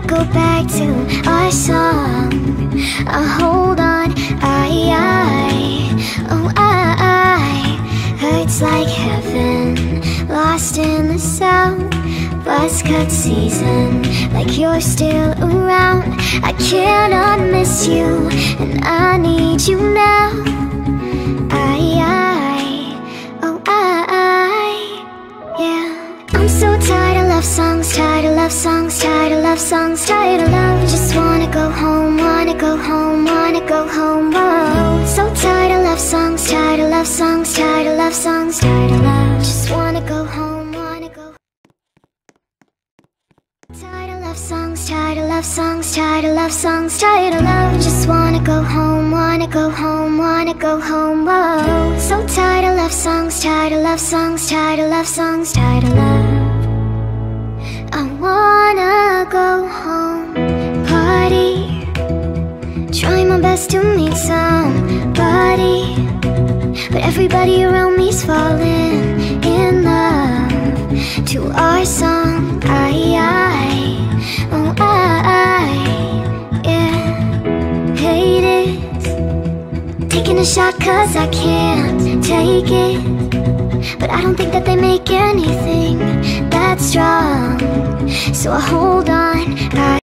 go back to our song. I hold on, oh hurts like heaven, lost in the sound. Buzz cut season, like you're still around. I cannot miss you, and I need you now. Yeah. I'm so tired of love songs, tired of love songs, tired of love songs, tired of love. Just wanna go home, wanna go home, wanna go home. Whoa. So tired of love songs, tired of love songs, tired of love songs, tired of love. Just wanna go home, wanna go. Tired of love songs, tired of love songs, tired of love songs, tired of love. Just wanna go home, wanna go home, wanna go home. Whoa. So tired of love songs, tired of love songs, tired of love songs, tired of love. I wanna go home, party, try my best to meet somebody, but everybody around me's falling in love to our song. Hate it, taking a shot cause I can't take it, but I don't think that they make anything that strong, so I hold on.